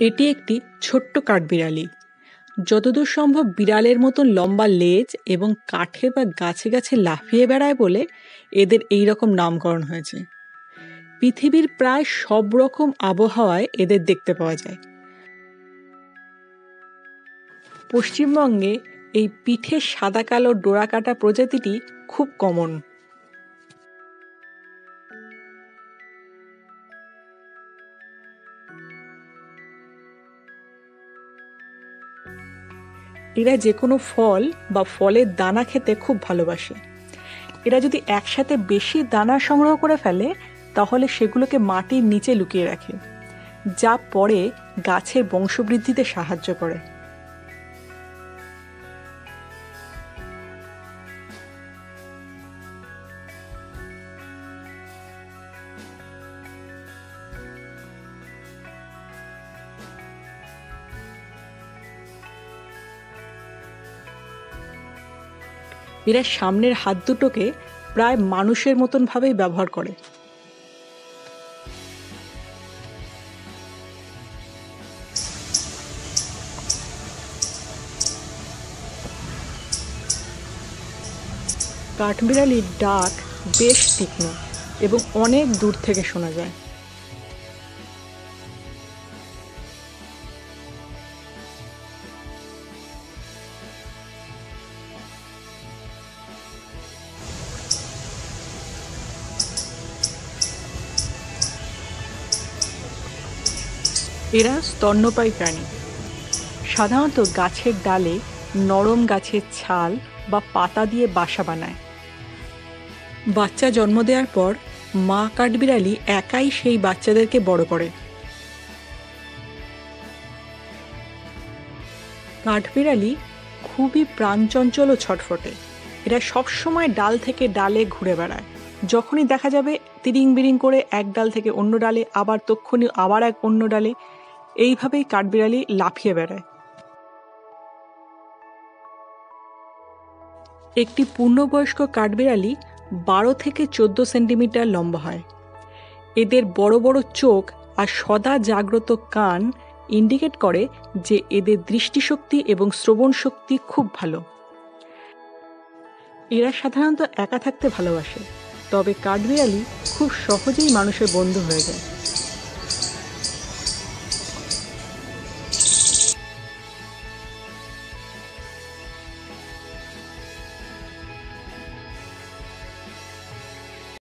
এটি একটি ছোট্ট কাঠবিড়ালি। যতদূর সম্ভব বিড়ালের মতন লম্বা লেজ এবং কাঠে বা গাছে গাছে লাফিয়ে বেড়ায় বলে এদের এই রকম নামকরণ হয়েছে। পৃথিবীর প্রায় সব রকম আবহাওয়ায় এদের দেখতে পাওয়া যায়। পশ্চিমবঙ্গে এই পিঠে সাদা কালো ডোরাকাটা প্রজাতিটি খুব কমন। এরা যে কোনো ফল বা ফলের দানা খেতে খুব ভালোবাসে। এরা যদি একসাথে বেশি দানা সংগ্রহ করে ফেলে তাহলে সেগুলোকে মাটির নিচে লুকিয়ে রাখে, যা পরে গাছের বংশবৃদ্ধিতে সাহায্য করে। এরা সামনের হাত দুটোকে প্রায় মানুষের মতন ভাবেই ব্যবহার করে। কাঠবিড়ালির ডাক বেশ তীক্ষ্ণ এবং অনেক দূর থেকে শোনা যায়। এরা স্তন্যপায়ী প্রাণী। সাধারণত গাছের ডালে নরম গাছের ছাল বা পাতা দিয়ে বাসা বানায়। বাচ্চা জন্ম দেওয়ার পর মা কাঠবিড়ালি একাই সেই বাচ্চাদেরকে বড় করে। কাঠবিড়ালি খুবই প্রাণচঞ্চল ও ছটফটে। এরা সবসময় ডাল থেকে ডালে ঘুরে বেড়ায়। যখনই দেখা যাবে তিরিং বিরিং করে এক ডাল থেকে অন্য ডালে, আবার তক্ষুনি আবার এক অন্য ডালে, এইভাবেই কাঠবিড়ালি লাফিয়ে বেড়ায়। একটি পূর্ণবয়স্ক কাঠবিড়ালি 12 থেকে 14 সেন্টিমিটার লম্বা হয়। এদের বড় বড় চোখ আর সদা জাগ্রত কান ইন্ডিকেট করে যে এদের দৃষ্টিশক্তি এবং শ্রবণ শক্তি খুব ভালো। এরা সাধারণত একা থাকতে ভালোবাসে, তবে কাঠবিড়ালি খুব সহজেই মানুষের বন্ধু হয়ে যায়।